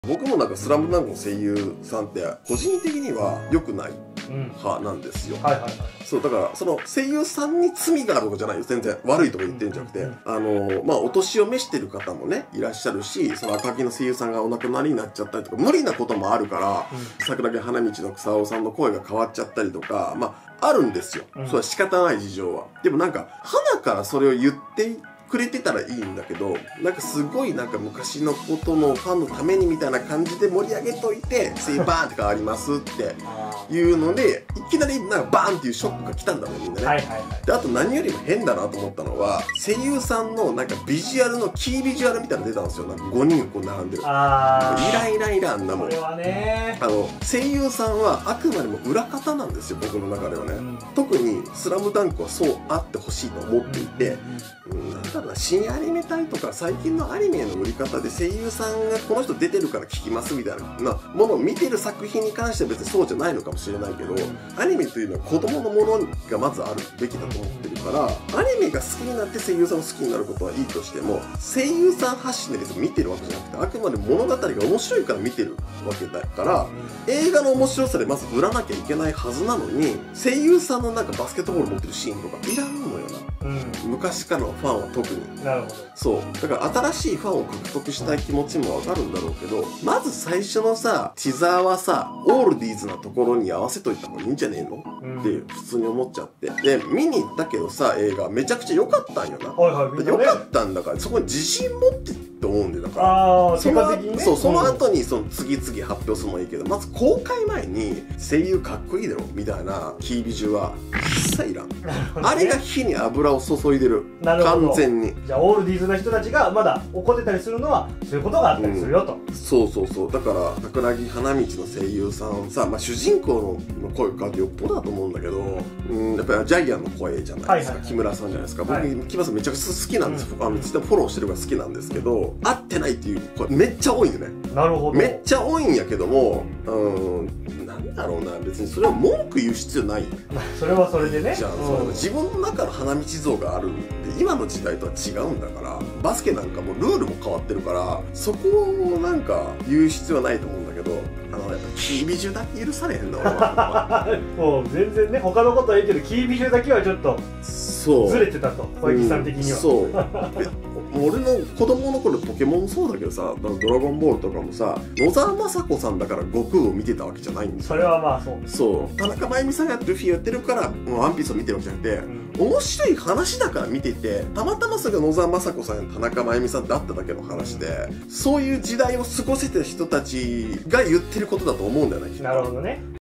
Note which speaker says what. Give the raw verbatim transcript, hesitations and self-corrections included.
Speaker 1: 僕もなんか「スラムダンクの声優さんって個人的には良くない派なんですよ。
Speaker 2: はいはいはい。
Speaker 1: そうだからその声優さんに罪があるとかじゃないよ、全然悪いとか言ってるんじゃなくて、あのまあお年を召してる方もねいらっしゃるし、その赤木の声優さんがお亡くなりになっちゃったりとか無理なこともあるから、うん、桜木花道の草尾さんの声が変わっちゃったりとか、まああるんですよ、うん、それは仕方ない事情は。でもなんか花からそれを言ってくれてたらいいんだけど、なんかすごいなんか昔のことのファンのためにみたいな感じで盛り上げといて声優バーンって変わりますっていうので、いきなりなんかバーンっていうショックが来たんだね、みんなね。はいはいはい、であと何よりも変だなと思ったのは、声優さんのなんかビジュアルのキービジュアルみたいなの出たんですよ。なんかごにんこう並んでる。あイライライラんなもん。
Speaker 2: これはね、
Speaker 1: あの声優さんはあくまでも裏方なんですよ、僕の中ではね。うん、特に「スラムダンクはそうあってほしいと思っていて、うん、なんだろうな、新アニメ隊とか最近のアニメの売り方で声優さんがこの人出てるから聞きますみたいなものを見てる作品に関しては別にそうじゃないのかもしれないけど、アニメというのは子供のものがまずあるべきだと思ってるから、アニメが好きになって声優さんを好きになることはいいとしても、声優さん発信で別に見てるわけじゃなくて、あくまで物語が面白いから見てるわけだから、映画の面白さでまず売らなきゃいけないはずなのに、声優さんのなんかバスケットボール持ってるシーンとかいらんのよな、うん、昔からのファンは特に。
Speaker 2: なるほど。
Speaker 1: そうだから新しいファンを獲得したい気持ちもわかるんだろうけど、まず最初のさティザーはさオールディーズなところに合わせといた方がいいんじゃねえの、うん、って普通に思っちゃって、で見に行ったけどさ、映画めちゃくちゃ良かったんよな。はいはい、みんなね、良かったんだからそこに自信持ってって思うんで、だからその、ね、そうその後にその次々発表するのもいいけど、まず公開前に声優かっこいいだろみたいなキービジュは一切いらん、ね、あれが火に油を注いでる。完全に。
Speaker 2: じゃあオールディーズな人たちがまだ怒ってたりするのはそういうことがあったりするよと、
Speaker 1: うん、そうそうそう。だから桜木花道の声優さんさ、まあ、主人公の声を変わってよっぽどだと思うんだけど、うん、やっぱりジャイアンの声じゃないですか、木村さんじゃないですか。僕、はい、木村さんめちゃくちゃ好きなんです、うん、あの実はフォローしてるから好きなんですけど、合ってないっていう声めっちゃ多いよね。
Speaker 2: なるほど。
Speaker 1: めっちゃ多いんやけども、うんなんだろうな、別にそれは文句言う必要ない。
Speaker 2: それはそれでね。
Speaker 1: じゃあ、うん、自分の中の花道像があるって今の時代とは違うんだから、バスケなんかもルールも変わってるから、そこをなんか言う必要はないと思うんだけど、あのやっぱキービジュだけ許されへんな俺は。
Speaker 2: もう全然ね、他のことはいいけどキービジュだけはちょっとずれてたと、小池さん的には。
Speaker 1: そう俺の子供の頃ポケモンそうだけどさ、ドラゴンボールとかもさ、野沢雅子さんだから悟空を見てたわけじゃないんですよ。
Speaker 2: それはまあそう
Speaker 1: そう田中真由美さんがルフィやってるからワンピースを見てるわけじゃなくて、うん、面白い話だから見てて、たまたまそれが野沢雅子さんや田中真由美さんだっただけの話で、そういう時代を過ごせてる人たちが言ってることだと思うんだよね。
Speaker 2: なるほどね。